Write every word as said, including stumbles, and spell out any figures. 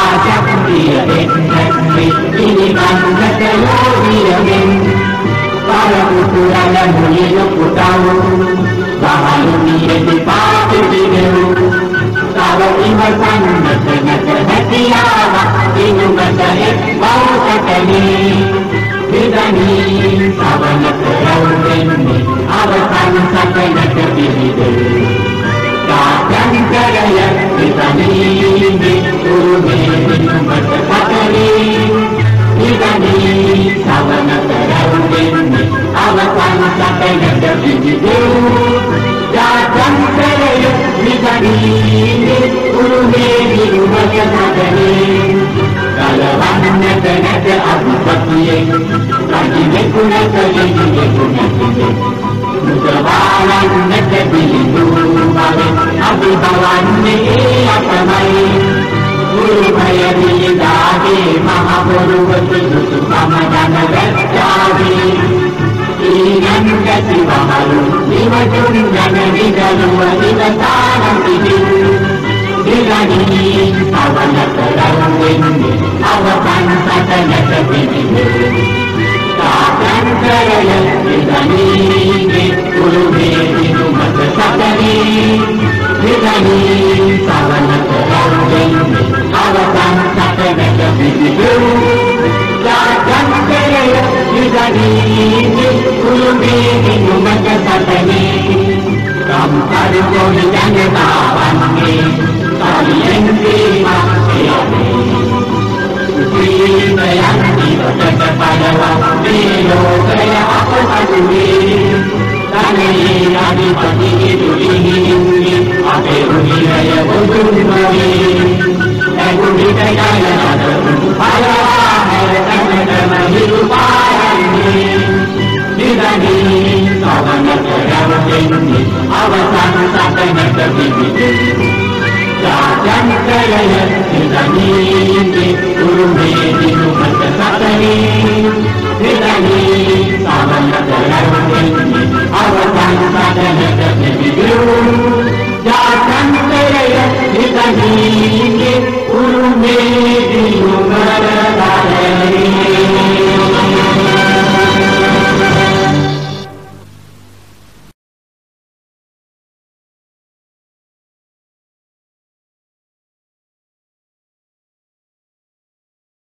ශක්තිය එක්කත් පිළිගන්නට යෝගියමින් පරපුතුරල මුලිනු පුතව වහලු නියති පාපිදිනෙව් තව ඉවසන්නට නැත හැකියාවක් දිනුමට එක් බෞසකනේ විදනී සවනක රැව්වෙන්නේ අවසන් සකනට පිළිදෙව් ජාත්‍යන්තරය විදනී උරුමේ දිනුමට සකනේ විදනී සවනක රැව්වෙන්නේ අවසන් සකනට පිළිදෙව් ජාත්‍යන්තරය විදනී උරුමේ දිනුමට සකනේ කලවන්නට නැත අධිපතියෙන් රජිනෙකුණක ලිහිනෙකුණකින් මුදවාලන්නට පිළිදු බවෙන් අභිභවන්නේ ඒ අපමයි ගුරුමය විදාගේ මහපොරුවති සුසුකම දන වැච්චාවේ ඊනන් කැසි වහලු නිවටුන් ගැන විදලුව ඉවතානතිදින් විදනී සවනක රැව්වෙන්නේ අවසන් සකනට පිළිදෙව් ජාත්‍යන්තරය විදනීගේ උරුමේ දිනුමට සකනේ විදනී සවනක රැව්වෙන්නේ අවසන් සකනට පිළිදෙව් ජාත්‍යන්තරය විදනීගේ උරුමේ දිනුමට සකනේ සම්පරිපෝණි ජනතාවන්ගේ සරියෙන්දී මාක්ෂයනේ සුඛීමයන් දිවකට පලවා මේ ලෝකය අපසතුවේ ධනේ අධිපති දුලිහින්නේ අපේ රුහිරය බුදුන්වගේ ඇගුඩිට යනද පලවා හැරතනටම හිරුපායන්නේ විදනී සවනක රැව්වෙන්නේ අවසන් සකනට පිළිදෙව් ජාත්‍යන්තරය විදනීගේ උරුමේ දිනුමට සකනේ